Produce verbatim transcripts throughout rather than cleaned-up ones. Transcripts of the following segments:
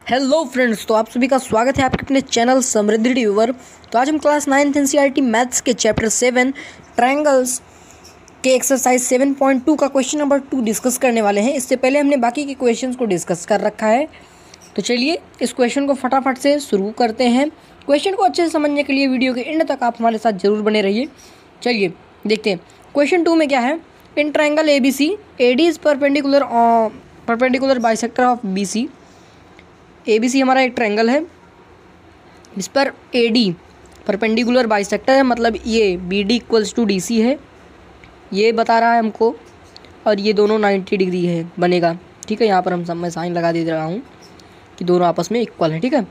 Hello friends, तो आप सभी का स्वागत है आपके अपने चैनल समृद्धि ट्यूबर। तो आज हम क्लास नाइन्थ एनसीईआरटी मैथ्स के चैप्टर सेवन ट्रायंगल्स के एक्सरसाइज सेवन पॉइंट टू का क्वेश्चन नंबर टू डिस्कस करने वाले हैं। इससे पहले हमने बाकी के क्वेश्चंस को डिस्कस कर रखा है, तो चलिए इस क्वेश्चन को फटाफट से शुरू करते हैं। क्वेश्चन को अच्छे से समझने के लिए वीडियो के एंड तक आप हमारे साथ जरूर बने रहिए। चलिए देखते हैं क्वेश्चन टू में क्या है। In triangle A B C A D is perpendicular perpendicular bisector of B C. A B C हमारा एक ट्रायंगल है, इस पर ए डी परपेंडिकुलर बाइसेक्टर है, मतलब ये B D equals to D C है, ये बता रहा है हमको, और ये दोनों नाइन्टी डिग्री है बनेगा। ठीक है, यहाँ पर हम सब मैं साइन लगा दे रहा हूँ कि दोनों आपस में इक्वल है। ठीक है,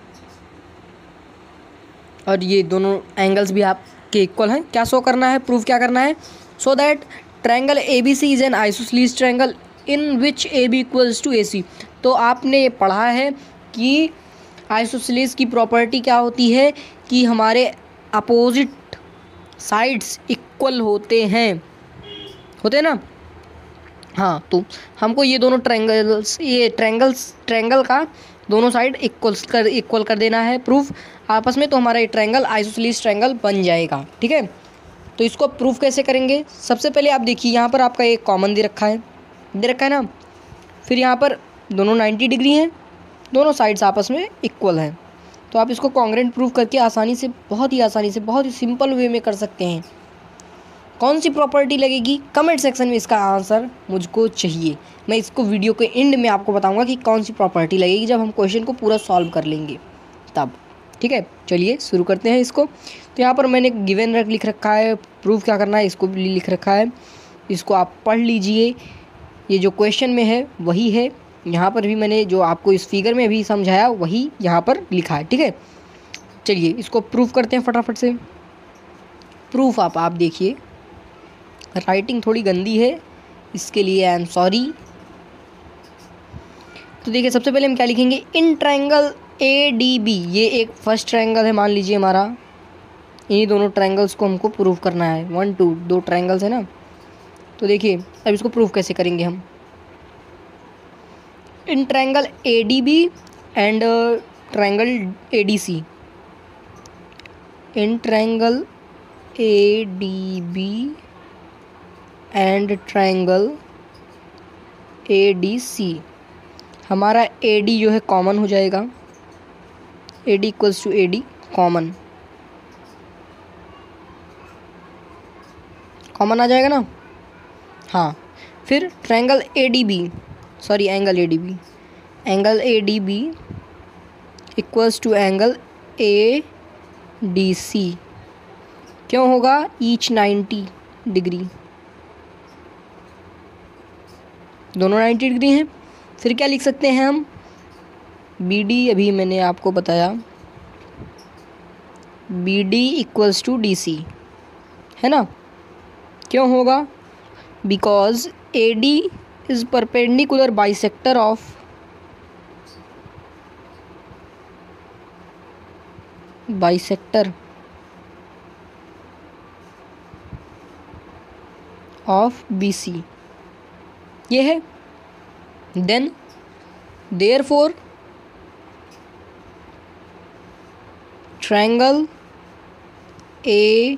और ये दोनों एंगल्स भी आपके इक्वल हैं। क्या शो करना है, प्रूफ क्या करना है? So that triangle A B C is an isosceles triangle in which A B equals to A C. तो आपने ये पढ़ा है कि आइसोसेलेस की प्रॉपर्टी क्या होती है कि हमारे अपोजिट साइड्स इक्वल होते हैं, होते हैं ना। हाँ, तो हमको ये दोनों ट्रायंगल्स ये ट्रायंगल्स ट्रायंगल का दोनों साइड इक्वल कर इक्वल कर देना है प्रूफ आपस में, तो हमारा ये ट्रायंगल आइसोसेलेस ट्रायंगल बन जाएगा। ठीक है, तो इसको प्रूफ कैसे करेंगे? सबसे पहले आप देखिए, यहाँ पर आपका एक कॉमन दे रखा है दे रखा है ना, फिर यहाँ पर दोनों नाइन्टी डिग्री हैं, दोनों साइड्स आपस में इक्वल हैं। तो आप इसको कॉन्ग्रुएंट प्रूफ करके आसानी से, बहुत ही आसानी से, बहुत ही सिंपल वे में कर सकते हैं। कौन सी प्रॉपर्टी लगेगी? कमेंट सेक्शन में इसका आंसर मुझको चाहिए। मैं इसको वीडियो के एंड में आपको बताऊंगा कि कौन सी प्रॉपर्टी लगेगी, जब हम क्वेश्चन को पूरा सॉल्व कर लेंगे तब। ठीक है, चलिए शुरू करते हैं इसको। तो यहाँ पर मैंने गिवन रख लिख रखा है, प्रूफ क्या करना है इसको भी लिख रखा है, इसको आप पढ़ लीजिए। ये जो क्वेश्चन में है वही है, यहाँ पर भी मैंने जो आपको इस फिगर में भी समझाया वही यहाँ पर लिखा है। ठीक है, चलिए इसको प्रूफ करते हैं फटाफट से। प्रूफ आप आप देखिए, राइटिंग थोड़ी गंदी है, इसके लिए आई एम सॉरी। तो देखिए, सबसे पहले हम क्या लिखेंगे? In triangle A D B, ये एक फर्स्ट ट्रायंगल है मान लीजिए हमारा। इन्हीं दोनों ट्रायंगल्स को हमको प्रूफ करना है। वन टू दो ट्रायंगल्स है ना। तो देखिए अब इसको प्रूफ कैसे करेंगे हम। In triangle A D B and triangle A D C, in triangle A D B and triangle A D C, हमारा ए डी जो है कॉमन हो जाएगा, A D equals to A D common common आ जाएगा ना। हाँ, फिर triangle A D B sorry angle A D B angle A D B equals to angle A D C, क्यों होगा? ईच नाइन्टी डिग्री, दोनों नाइन्टी डिग्री हैं। फिर क्या लिख सकते हैं हम? बी डी, अभी मैंने आपको बताया, B D equals to D C है ना। क्यों होगा? Because A D is perpendicular bisector of bisector of B C, ये है। Then therefore triangle A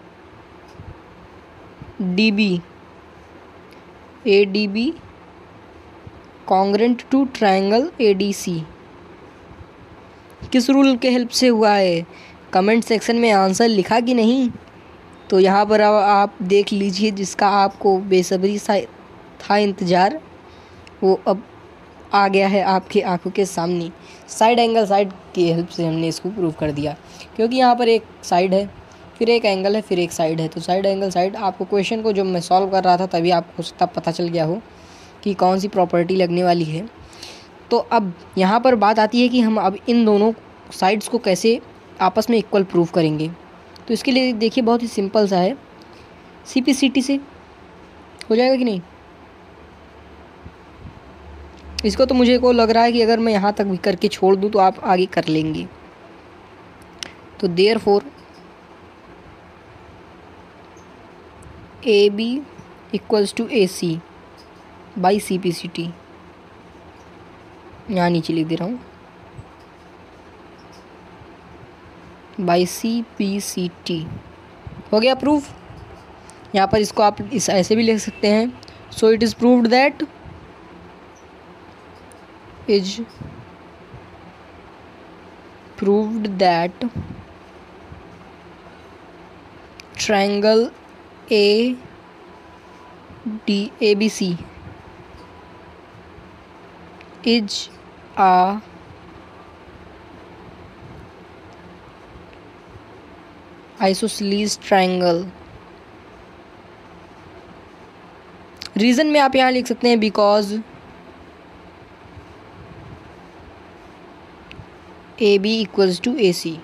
D B A D B congruent to triangle A D C. किस rule के help से हुआ है? कमेंट सेक्शन में आंसर लिखा कि नहीं? तो यहाँ पर आप देख लीजिए, जिसका आपको बेसब्री सा था इंतज़ार, वो अब आ गया है आपकी आंखों के सामने। साइड एंगल साइड की हेल्प से हमने इसको प्रूव कर दिया, क्योंकि यहाँ पर एक साइड है, फिर एक एंगल है, फिर एक साइड है। तो साइड एंगल साइड, आपको क्वेश्चन को जब मैं सॉल्व कर रहा था तभी आपको तब पता चल गया हो कि कौन सी प्रॉपर्टी लगने वाली है। तो अब यहाँ पर बात आती है कि हम अब इन दोनों साइड्स को कैसे आपस में इक्वल प्रूव करेंगे। तो इसके लिए देखिए, बहुत ही सिंपल सा है, सी पी सी टी से हो जाएगा कि नहीं। इसको तो मुझे को लग रहा है कि अगर मैं यहाँ तक भी करके छोड़ दूँ तो आप आगे कर लेंगे। तो therefore A B equals to A C by C P C T, यहाँ नीचे लिख दे रहा हूँ। By C P C T. हो गया प्रूफ। यहाँ पर इसको आप इस ऐसे भी लिख सकते हैं, so it is proved that is proved that triangle A D A B C is a isosceles triangle। Reason में आप यहाँ लिख सकते हैं because A B equals to A C.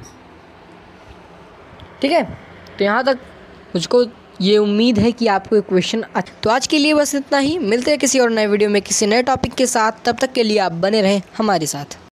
ठीक है, तो यहाँ तक मुझको ये उम्मीद है कि आपको एक क्वेश्चन। तो आज के लिए बस इतना ही, मिलते हैं किसी और नए वीडियो में किसी नए टॉपिक के साथ। तब तक के लिए आप बने रहें हमारे साथ।